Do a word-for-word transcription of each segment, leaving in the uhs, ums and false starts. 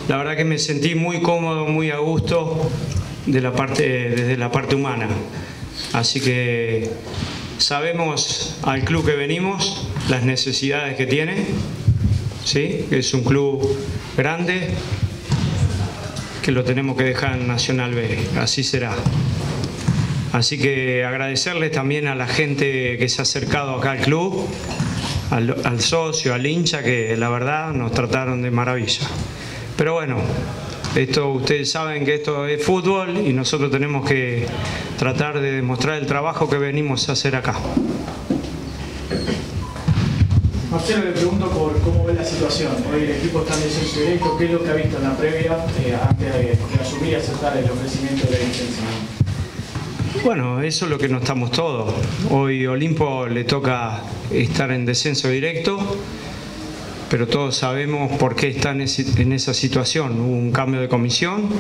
La verdad que me sentí muy cómodo, muy a gusto de la parte, desde la parte humana. Así que sabemos al club que venimos, las necesidades que tiene, ¿sí? Es un club grande que lo tenemos que dejar en Nacional B, así será. Así que agradecerles también a la gente que se ha acercado acá al club, al, al socio, al hincha, que la verdad nos trataron de maravilla. Pero bueno, esto, ustedes saben que esto es fútbol y nosotros tenemos que tratar de demostrar el trabajo que venimos a hacer acá. Marcelo, le pregunto por cómo ve la situación. Hoy el equipo está en descenso directo. ¿Qué es lo que ha visto en la previa eh, antes de, de asumir y aceptar el ofrecimiento de la licencia? Bueno, eso es lo que no estamos todos. Hoy Olimpo le toca estar en descenso directo, pero todos sabemos por qué está en, ese, en esa situación. Hubo un cambio de comisión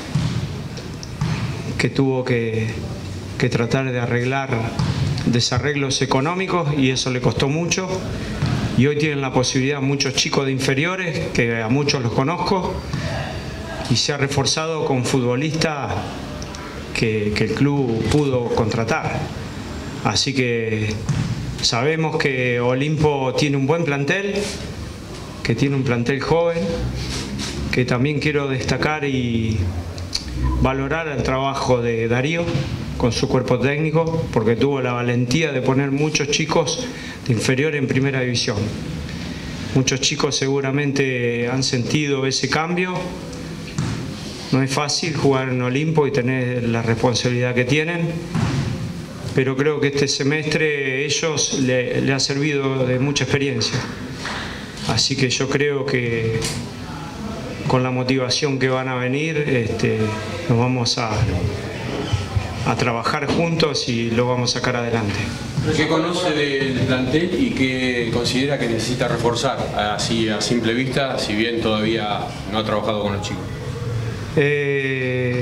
que tuvo que, que tratar de arreglar desarreglos económicos y eso le costó mucho. Y hoy tienen la posibilidad muchos chicos de inferiores, que a muchos los conozco, y se ha reforzado con futbolistas que, que el club pudo contratar. Así que sabemos que Olimpo tiene un buen plantel, que tiene un plantel joven, que también quiero destacar y valorar el trabajo de Darío con su cuerpo técnico, porque tuvo la valentía de poner muchos chicos de inferior en primera división. Muchos chicos seguramente han sentido ese cambio. No es fácil jugar en Olimpo y tener la responsabilidad que tienen, pero creo que este semestre ellos le, le ha servido de mucha experiencia. Así que yo creo que con la motivación que van a venir, este, nos vamos a, a trabajar juntos y lo vamos a sacar adelante. ¿Qué conoce del plantel y qué considera que necesita reforzar, así a simple vista, si bien todavía no ha trabajado con los chicos? Eh,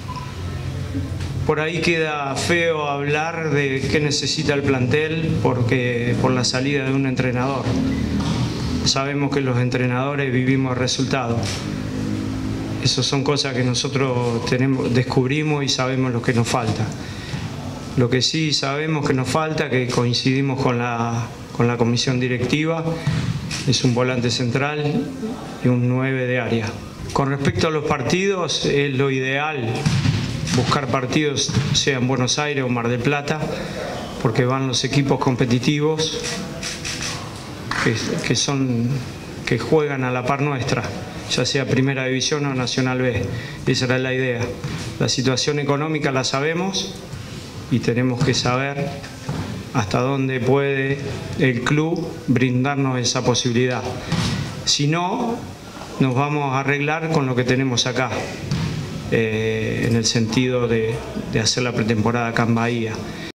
por ahí queda feo hablar de qué necesita el plantel porque por la salida de un entrenador. Sabemos que los entrenadores vivimos resultados. Esas son cosas que nosotros tenemos, descubrimos y sabemos lo que nos falta. Lo que sí sabemos que nos falta, que coincidimos con la, con la comisión directiva, es un volante central y un nueve de área. Con respecto a los partidos, es lo ideal buscar partidos, sea en Buenos Aires o Mar del Plata, porque van los equipos competitivos que, que, son, que juegan a la par nuestra, ya sea Primera División o Nacional B. Esa era la idea. La situación económica la sabemos y tenemos que saber hasta dónde puede el club brindarnos esa posibilidad. Si no, nos vamos a arreglar con lo que tenemos acá, eh, en el sentido de, de hacer la pretemporada acá en Bahía.